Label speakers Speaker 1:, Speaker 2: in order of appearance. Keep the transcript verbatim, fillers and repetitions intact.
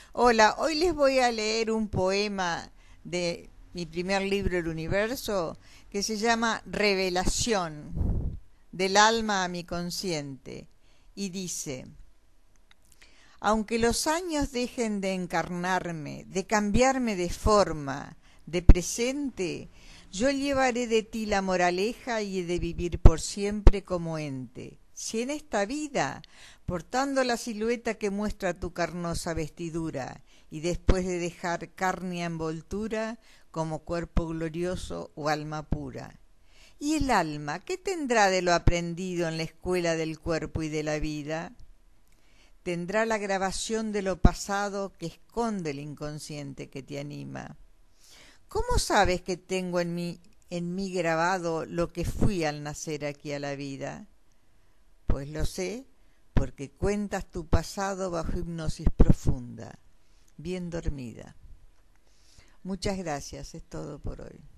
Speaker 1: Hola, hoy les voy a leer un poema de mi primer libro, El Universo, que se llama Revelación, del alma a mi consciente, y dice: aunque los años dejen de encarnarme, de cambiarme de forma, de presente, yo llevaré de ti la moraleja y he de vivir por siempre como ente. Si en esta vida, portando la silueta que muestra tu carnosa vestidura, y después de dejar carne envoltura, como cuerpo glorioso o alma pura. ¿Y el alma qué tendrá de lo aprendido en la escuela del cuerpo y de la vida? Tendrá la grabación de lo pasado que esconde el inconsciente que te anima. ¿Cómo sabes que tengo en mí, en mí grabado lo que fui al nacer aquí a la vida? Pues lo sé, porque cuentas tu pasado bajo hipnosis profunda, bien dormida. Muchas gracias, es todo por hoy.